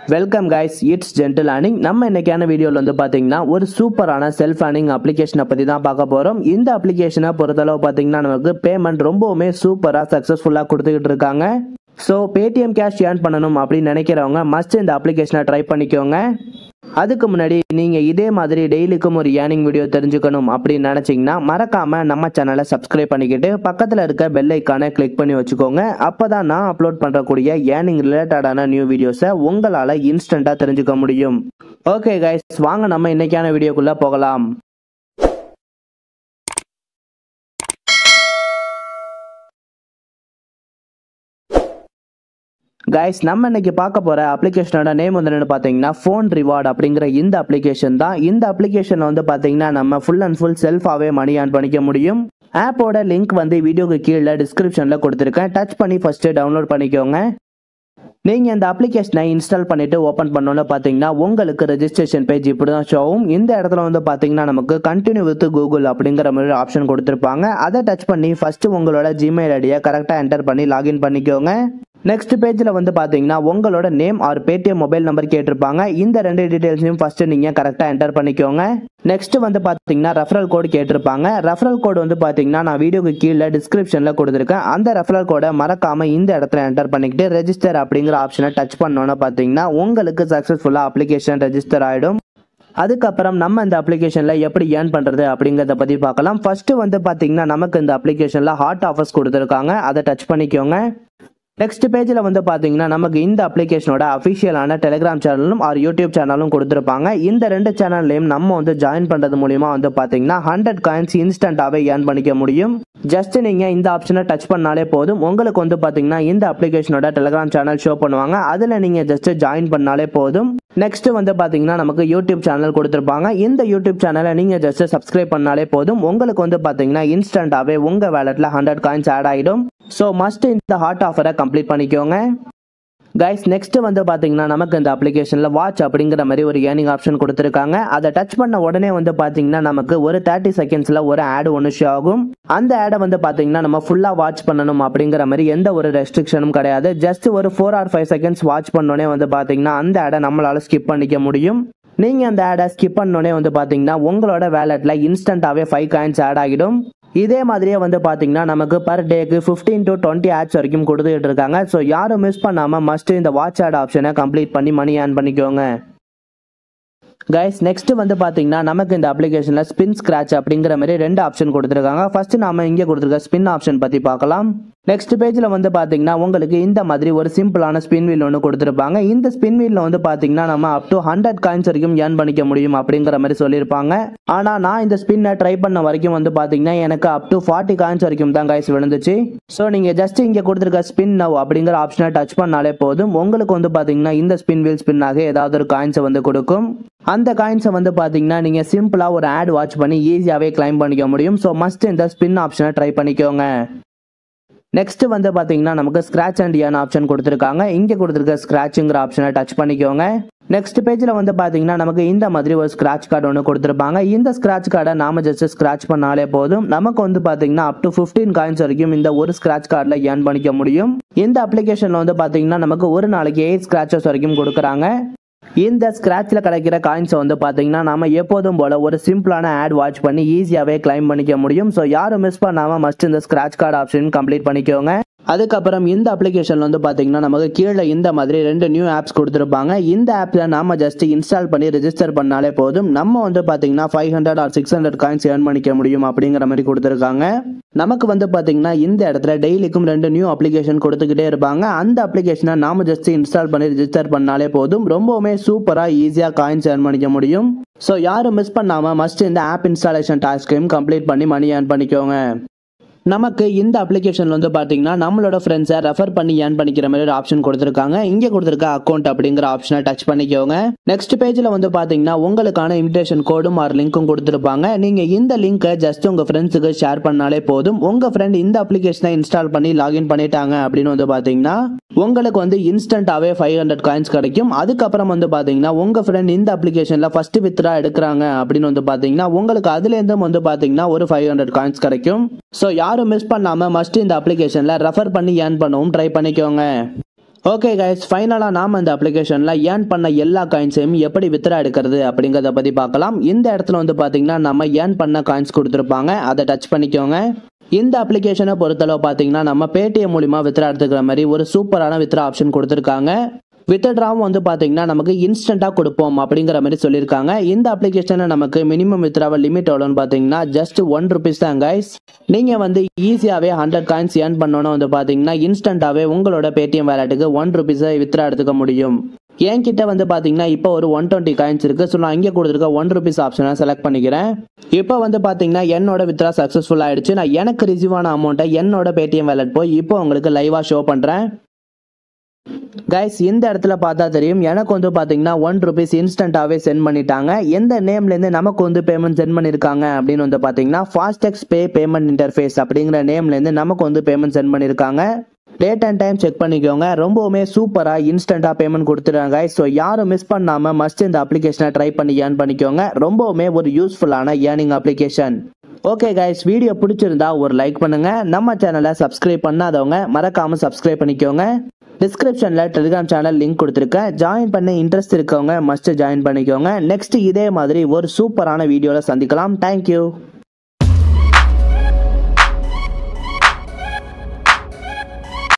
Welcome guys, it's gentle earning. நம்ம இன்னைக்கான வீடியோவில் வந்து பார்த்தீங்கன்னா ஒரு சூப்பரான செல்ஃப் ஏர்னிங் அப்ளிகேஷனை பற்றி தான் பார்க்க போகிறோம். இந்த அப்ளிகேஷனை பொறுத்தளவு பார்த்தீங்கன்னா நமக்கு பேமெண்ட் ரொம்பவுமே சூப்பராக சக்ஸஸ்ஃபுல்லாக கொடுத்துக்கிட்டு இருக்காங்க. ஸோ பேடிஎம் கேஷ் ஏர்ன் பண்ணணும் அப்படின்னு நினைக்கிறவங்க மஸ்ட் இந்த அப்ளிகேஷனை ட்ரை பண்ணிக்கோங்க. அதுக்கு முன்னாடி நீங்கள் இதே மாதிரி டெய்லிக்கும் ஒரு ஏர்னிங் வீடியோ தெரிஞ்சுக்கணும் அப்படின்னு நினச்சிங்கன்னா மறக்காமல் நம்ம சேனலை சப்ஸ்கிரைப் பண்ணிக்கிட்டு பக்கத்தில் இருக்க பெல் ஐக்கானை கிளிக் பண்ணி வச்சுக்கோங்க. அப்போ தான் நான் அப்லோட் பண்ணுறக்கூடிய ஏர்னிங் ரிலேட்டடான நியூ வீடியோஸை உங்களால் இன்ஸ்டண்ட்டாக தெரிஞ்சுக்க முடியும். ஓகே கைஸ், வாங்க நம்ம இன்னைக்கான வீடியோக்குள்ளே போகலாம். கைஸ், நம்ம இன்னைக்கு பார்க்க போற அப்ளிகேஷனோட நேம் வந்து என்ன பார்த்தீங்கன்னா ஃபோன் ரிவார்ட் அப்படிங்கிற இந்த அப்ளிகேஷன் தான். இந்த அப்ளிகேஷன் வந்து பார்த்தீங்கன்னா நம்ம ஃபுல் அண்ட் ஃபுல் செல்ஃபாகவே மணி ஏர்ன் பண்ணிக்க முடியும். ஆப்போட லிங்க் வந்து வீடியோக்கு கீழே டிஸ்கிரிப்ஷனில் கொடுத்துருக்கேன். டச் பண்ணி ஃபர்ஸ்ட்டு டவுன்லோட் பண்ணிக்கோங்க. நீங்கள் இந்த அப்ளிகேஷனை இன்ஸ்டால் பண்ணிட்டு ஓப்பன் பண்ணோன்னு பார்த்தீங்கன்னா உங்களுக்கு ரெஜிஸ்ட்ரேஷன் பேஜ் இப்படி தான் ஷோ ஆகும். இந்த இடத்துல வந்து பார்த்தீங்கன்னா நமக்கு கண்டினியூ வித் கூகுள் அப்படிங்கிற மாதிரி ஆப்ஷன் கொடுத்துருப்பாங்க. அதை டச் பண்ணி ஃபர்ஸ்ட் உங்களோட ஜிமெயில் ஐடியை கரெக்டாக என்டர் பண்ணி லாகின் பண்ணிக்கோங்க. நெக்ஸ்ட் பேஜில் வந்து பார்த்தீங்கன்னா உங்களோட name or Paytm mobile number கேட்டிருப்பாங்க. இந்த ரெண்டு டீட்டெயில்ஸையும் ஃபர்ஸ்ட் நீங்கள் கரெக்டாக என்டர் பண்ணிக்கோங்க. நெக்ஸ்ட் வந்து பார்த்தீங்கன்னா ரெஃபரல் கோட் கேட்டிருப்பாங்க. ரெஃபரல் கோட் வந்து பார்த்தீங்கன்னா நான் வீடியோக்கு கீழே டிஸ்கிரிப்ஷனில் கொடுத்துருக்கேன். அந்த ரெஃபரல் கோடை மறக்காம இந்த இடத்துல என்டர் பண்ணிக்கிட்டு ரெஜிஸ்டர் அப்படிங்கிற ஆப்ஷனை டச் பண்ணோன்னு பார்த்தீங்கன்னா உங்களுக்கு சக்ஸஸ்ஃபுல்லாக அப்ளிகேஷன் ரெஜிஸ்டர் ஆகிடும். அதுக்கப்புறம் நம்ம இந்த அப்ளிகேஷனில் எப்படி ஏர்ன் பண்ணுறது அப்படிங்கிறத பற்றி பார்க்கலாம். ஃபர்ஸ்ட் வந்து பார்த்தீங்கன்னா நமக்கு இந்த அப்ளிகேஷனில் ஹாட் ஆஃபர்ஸ் கொடுத்துருக்காங்க. அதை டச் பண்ணிக்கோங்க. நெக்ஸ்ட் பேஜில் வந்து பார்த்தீங்கன்னா நமக்கு இந்த அப்ளிகேஷனோட அஃபிஷியலான டெலிகிராம் சேனலும் ஆர் யூடியூப் சேனலும் கொடுத்துருப்பாங்க. இந்த ரெண்டு சேனல்லையும் நம்ம வந்து ஜாயின் பண்ணுறது மூலிமா வந்து பார்த்தீங்கன்னா 100 காயின்ஸ் இன்ஸ்டண்ட்டாகவே ஏர்ன் பண்ணிக்க முடியும். ஜஸ்ட் நீங்கள் இந்த ஆப்ஷனை டச் பண்ணாலே போதும். உங்களுக்கு வந்து பார்த்தீங்கன்னா இந்த அப்ளிகேஷனோட டெலிகிராம் சேனல் ஷோ பண்ணுவாங்க. அதில் நீங்கள் ஜஸ்ட் ஜாயின் பண்ணாலே போதும். நெக்ஸ்ட் வந்து பார்த்தீங்கன்னா நமக்கு யூடியூப் சேனல் கொடுத்துருப்பாங்க. இந்த யூடியூப் சேனலை நீங்கள் ஜஸ்ட் சப்ஸ்கிரைப் பண்ணாலே போதும். உங்களுக்கு வந்து பார்த்தீங்கன்னா இன்ஸ்டண்ட்டாகவே உங்கள் வேலெட்டில் 100 காயின்ஸ் ஆட் ஆகிடும். ஸோ மஸ்ட் இந்த ஹாட் ஆஃபரை கம்ப்ளீட் பண்ணிக்கோங்க. கைஸ், நெக்ஸ்ட் வந்து பார்த்தீங்கன்னா நமக்கு இந்த அப்ளிகேஷனில் வாட்ச் அப்படிங்கிற மாதிரி ஒரு ஏர்னிங் ஆப்ஷன் கொடுத்துருக்காங்க. அதை டச் பண்ண உடனே வந்து பார்த்தீங்கன்னா நமக்கு ஒரு 30 செகண்ட்ஸில் ஒரு ஆடு ஒன்று ஷோ ஆகும். அந்த ஆடை வந்து பார்த்தீங்கன்னா நம்ம ஃபுல்லாக வாட்ச் பண்ணணும் அப்படிங்கிற மாதிரி எந்த ஒரு ரெஸ்ட்ரிக்ஷனும் கிடையாது. ஜஸ்ட் ஒரு 4 or 5 செகண்ட்ஸ் வாட்ச் பண்ணோடனே வந்து பார்த்தீங்கன்னா அந்த ஆடை நம்மளால் ஸ்கிப் பண்ணிக்க முடியும். நீங்கள் அந்த ஆடை ஸ்கிப் பண்ணோடனே வந்து பார்த்தீங்கன்னா உங்களோட வேலெட்டில் இன்ஸ்டண்ட்டாகவே 5 காயின்ஸ் ஆட் ஆகிடும். இதே மாதிரியே வந்து பார்த்தீங்கன்னா நமக்கு பர் டேக்கு 15 to 20 ஆட்ஸ் வரைக்கும் கொடுத்துட்டு இருக்காங்க. ஸோ யாரும் மிஸ் பண்ணாமல் மஸ்ட் இந்த வாட்ச் ஆட் ஆப்ஷனை கம்ப்ளீட் பண்ணி மணி ஏர்ன் பண்ணிக்கோங்க. கைஸ், நெக்ஸ்ட் வந்து பார்த்தீங்கன்னா நமக்கு இந்த அப்ளிகேஷனில் ஸ்பின் ஸ்க்ராட்ச் அப்படிங்கிற மாதிரி 2 ஆப்ஷன் கொடுத்துருக்காங்க. ஃபர்ஸ்ட் நாம இங்கே கொடுத்துருக்க ஸ்பின் ஆப்ஷன் பற்றி பார்க்கலாம். நெக்ஸ்ட் பேஜில் வந்து பார்த்தீங்கன்னா உங்களுக்கு இந்த மாதிரி ஒரு சிம்பிளான ஸ்பின் வீல் ஒன்று கொடுத்துருப்பாங்க. இந்த ஸ்பின் வீலில் வந்து பார்த்தீங்கன்னா நம்ம அப் டு 100 காயின்ஸ் வரைக்கும் ஏர்ன் பண்ணிக்க முடியும் அப்படிங்கிற மாதிரி சொல்லியிருப்பாங்க. ஆனால் நான் இந்த ஸ்பின்னை ட்ரை பண்ண வரைக்கும் வந்து பார்த்தீங்கன்னா எனக்கு அப் டு 40 காயின்ஸ் வரைக்கும் தான் கைஸ் விழுந்துச்சு. ஸோ நீங்கள் ஜஸ்ட் இங்கே கொடுத்துருக்க ஸ்பின் நவ் அப்படிங்கிற ஆப்ஷனை டச் பண்ணாலே போதும். உங்களுக்கு வந்து பார்த்தீங்கன்னா இந்த ஸ்பின் வீல் ஸ்பின்னாக ஏதாவது ஒரு காயின்ஸை வந்து கொடுக்கும். அந்த காயின்ஸை வந்து பார்த்தீங்கன்னா நீங்கள் சிம்பிளாக ஒரு ஆட் வாட்ச் பண்ணி ஈஸியாகவே கிளைம் பண்ணிக்க முடியும். ஸோ மஸ்ட் இந்த ஸ்பின் ஆப்ஷனை ட்ரை பண்ணிக்கோங்க. நெக்ஸ்ட் வந்து பார்த்தீங்கன்னா நமக்கு ஸ்க்ராட்ச் அண்ட் ஏர்ன் ஆப்ஷன் கொடுத்துருக்காங்க. இங்கே கொடுத்துருக்க ஸ்க்ராட்சுங்கிற ஆப்ஷனை டச் பண்ணிக்கோங்க. நெக்ஸ்ட் பேஜில் வந்து பார்த்தீங்கன்னா நமக்கு இந்த மாதிரி ஒரு ஸ்க்ராட்ச் கார்டு ஒன்று கொடுத்துருப்பாங்க. இந்த ஸ்க்ராட்ச் கார்டை நாம ஜஸ்ட் ஸ்க்ராட்ச் பண்ணாலே போதும். நமக்கு வந்து பார்த்தீங்கன்னா அப் டு 15 காயின்ஸ் வரைக்கும் இந்த ஒரு ஸ்க்ராட்ச் கார்டில் ஏர்ன் பண்ணிக்க முடியும். இந்த அப்ளிகேஷனில் வந்து பார்த்தீங்கன்னா நமக்கு ஒரு நாளைக்கு 8 ஸ்க்ராச்சஸ் வரைக்கும் கொடுக்குறாங்க. இந்த ஸ்க்ராட்சில் கிடைக்கிற காயின்ஸை வந்து பார்த்தீங்கன்னா நம்ம எப்போதும் போல் ஒரு சிம்பிளான ஆட் வாட்ச் பண்ணி ஈஸியாகவே கிளைம் பண்ணிக்க முடியும். ஸோ யாரும் மிஸ் பண்ணாமல் மஸ்ட் இந்த ஸ்க்ராட்ச் கார்டு ஆப்ஷன் கம்ப்ளீட் பண்ணிக்கோங்க. அதுக்கப்புறம் இந்த அப்ளிகேஷனில் வந்து பார்த்தீங்கன்னா நமக்கு கீழே இந்த மாதிரி 2 நியூ ஆப்ஸ் கொடுத்துருப்பாங்க. இந்த ஆப்பில் நாம ஜஸ்ட் இன்ஸ்டால் பண்ணி ரெஜிஸ்டர் பண்ணாலே போதும். நம்ம வந்து பார்த்தீங்கன்னா 500 or 600 காயின்ஸ் ஏர்ன் பண்ணிக்க முடியும் அப்படிங்கிற மாதிரி கொடுத்துருக்காங்க. நமக்கு வந்து பார்த்தீங்கன்னா இந்த இடத்துல டெய்லிக்கும் 2 நியூ அப்ளிகேஷன் கொடுத்துக்கிட்டே இருப்பாங்க. அந்த அப்ளிகேஷனை நாம ஜஸ்ட் இன்ஸ்டால் பண்ணி ரெஜிஸ்டர் பண்ணாலே போதும். ரொம்பவுமே சூப்பராக ஈஸியாக காயின்ஸ் ஏர்ன் பண்ணிக்க முடியும். ஸோ யாரும் மிஸ் பண்ணாமல் மஸ்ட் இந்த ஆப் இன்ஸ்டாலேஷன் டாஸ்கையும் கம்ப்ளீட் பண்ணி மணி ஏர்ன் பண்ணிக்கோங்க. நமக்கு இந்த அப்ளிகேஷன்ல வந்து பார்த்தீங்கன்னா நம்மளோட ஃப்ரெண்ட்ஸை ரெஃபர் பண்ணி ஏர்ன் பண்ணிக்கிற மாதிரி ஒரு ஆப்ஷன் கொடுத்துருக்காங்க. இங்கே கொடுத்துருக்க அக்கௌண்ட் அப்படிங்கிற ஆப்ஷனை டச் பண்ணிக்கோங்க. நெக்ஸ்ட் பேஜில் வந்து பார்த்தீங்கன்னா உங்களுக்கான இன்விடேஷன் கோடும் ஆர் லிங்க்கும் கொடுத்துருப்பாங்க. நீங்கள் இந்த லிங்கை ஜஸ்ட் உங்கள் ஃப்ரெண்ட்ஸுக்கு ஷேர் பண்ணாலே போதும். உங்கள் ஃப்ரெண்ட் இந்த அப்ளிகேஷனை இன்ஸ்டால் பண்ணி லாகின் பண்ணிட்டாங்க அப்படின்னு வந்து பார்த்தீங்கன்னா உங்களுக்கு வந்து இன்ஸ்டன்ட்டாகவே 500 காயின்ஸ் கிடைக்கும். அதுக்கப்புறம் வந்து பார்த்தீங்கன்னா உங்கள் ஃப்ரெண்ட் இந்த அப்ளிகேஷனில் ஃபர்ஸ்ட் வித்ரா எடுக்கிறாங்க அப்படின்னு வந்து பார்த்தீங்கன்னா உங்களுக்கு அதுலேருந்தும் வந்து பார்த்தீங்கன்னா ஒரு 500 காயின்ஸ் கிடைக்கும். ஸோ யாரும் மிஸ் பண்ணாமல் மஸ்ட் இந்த அப்ளிகேஷனில் ரெஃபர் பண்ணி ஏர்ன் பண்ணவும் ட்ரை பண்ணிக்கோங்க. ஓகே கைஸ், ஃபைனலாக நாம் இந்த அப்ளிகேஷனில் ஏர்ன் பண்ண எல்லா காயின்ஸையும் எப்படி வித்ரா எடுக்கிறது அப்படிங்கிறத பற்றி பார்க்கலாம். இந்த இடத்துல வந்து பார்த்தீங்கன்னா நம்ம ஏர்ன் பண்ண காயின்ஸ் கொடுத்துருப்பாங்க, அதை டச் பண்ணிக்கோங்க. இந்த அப்ளிகேஷனை பொறுத்தளவு பார்த்தீங்கன்னா நம்ம பேடிஎம் மூலிமா வித்ரா எடுத்துக்கிற மாதிரி ஒரு சூப்பரான வித்ரா ஆப்ஷன் கொடுத்துருக்காங்க. வித்ட்ராவும் வந்து பார்த்தீங்கன்னா நமக்கு இன்ஸ்டண்ட்டாக கொடுப்போம் அப்படிங்கிற மாதிரி சொல்லியிருக்காங்க. இந்த அப்ளிகேஷனை நமக்கு மினிமம் வித்ராவல் லிமிட் எவ்வளோன்னு பார்த்தீங்கன்னா ஜஸ்ட் ₹1 தான் கைஸ். நீங்கள் வந்து ஈஸியாகவே 100 காயின்ஸ் ஏர்ன் பண்ணோன்னு வந்து பார்த்தீங்கன்னா இன்ஸ்டண்ட்டாகவே உங்களோட பேடிஎம் வேலெட்டுக்கு ₹1 வித்ரா எடுத்துக்க முடியும். என்கிட்ட வந்து பார்த்தீங்கன்னா இப்போ ஒரு 120 காயின்ஸ் இருக்குது. ஸோ நான் இங்கே கொடுத்துருக்க ₹1 ஆப்ஷனை செலக்ட் பண்ணிக்கிறேன். இப்போ வந்து பார்த்தீங்கன்னா என்னோட வித்ரா சக்ஸஸ்ஃபுல் ஆகிடுச்சு. நான் எனக்கு ரிசீவ் ஆன அமௌண்ட்டை என்னோட பேடிஎம் வேலெட் போய் இப்போ உங்களுக்கு லைவாக ஷோ பண்ணுறேன். கைஸ், இந்த இடத்துல பார்த்தா தெரியும் எனக்கு வந்து பார்த்தீங்கன்னா ₹1 இன்ஸ்டண்ட்டாகவே சென்ட் பண்ணிட்டாங்க. எந்த நேம்லேருந்து நமக்கு வந்து பேமெண்ட் சென்ட் பண்ணியிருக்காங்க அப்படின்னு வந்து பார்த்தீங்கன்னா ஃபாஸ்டெக்ஸ் பே பேமெண்ட் இன்டர்ஃபேஸ் அப்படிங்கிற நேம்லேருந்து நமக்கு வந்து பேமெண்ட் சென்ட் பண்ணியிருக்காங்க. டேட் அண்ட் டைம் செக் பண்ணிக்கோங்க. ரொம்பவுமே சூப்பராக இன்ஸ்டண்ட்டாக பேமெண்ட் கொடுத்துருக்காங்க. ஸோ யாரும் மிஸ் பண்ணாமல் மஸ்ட் இந்த அப்ளிகேஷனை ட்ரை பண்ணி ஏர்ன் பண்ணிக்கோங்க. ரொம்பவுமே ஒரு யூஸ்ஃபுல்லான earning application. Okay guys, video பிடிச்சிருந்தா ஒரு லைக் பண்ணுங்க. நம்ம சேனலை சப்ஸ்கிரைப் பண்ணாதவங்க மறக்காம சப்ஸ்கிரைப் பண்ணிக்கோங்க. டிஸ்கிரிப்ஷனில் டெலிகிராம் சேனல் லிங்க் கொடுத்துருக்கேன். ஜாயின் பண்ண இன்ட்ரெஸ்ட் இருக்கவங்க மஸ்ட் ஜாயின் பண்ணிக்கோங்க. நெக்ஸ்ட் இதே மாதிரி ஒரு சூப்பரான வீடியோவில் சந்திக்கலாம். தேங்க்யூ.